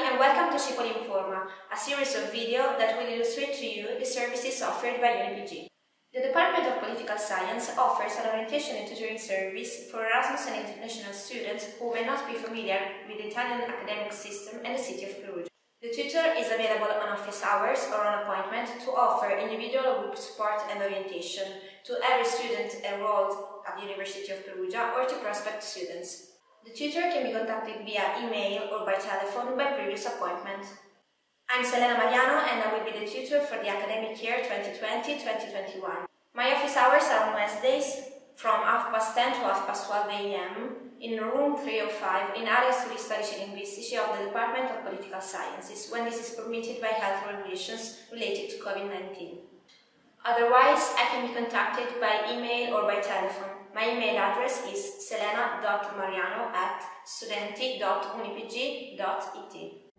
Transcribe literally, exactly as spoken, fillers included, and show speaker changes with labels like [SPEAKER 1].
[SPEAKER 1] and welcome to Scipoli Informa, a series of video that will illustrate to you the services offered by UniPG. The Department of Political Science offers an orientation and tutoring service for Erasmus and international students who may not be familiar with the Italian academic system and the city of Perugia. The tutor is available on office hours or on appointment to offer individual or group support and orientation to every student enrolled at the University of Perugia or to prospect students. The tutor can be contacted via email or by telephone by previous appointment. I'm Selena Mariano and I will be the tutor for the academic year twenty twenty twenty twenty-one. My office hours are on Wednesdays from half past ten to half past twelve a m in room three oh five in Area Studi Storici e Linguistici of the Department of Political Sciences, when this is permitted by health regulations related to COVID nineteen. Otherwise, I can be contacted by email or by telephone. My email address is selena dot mariano at studenti dot unipg dot it.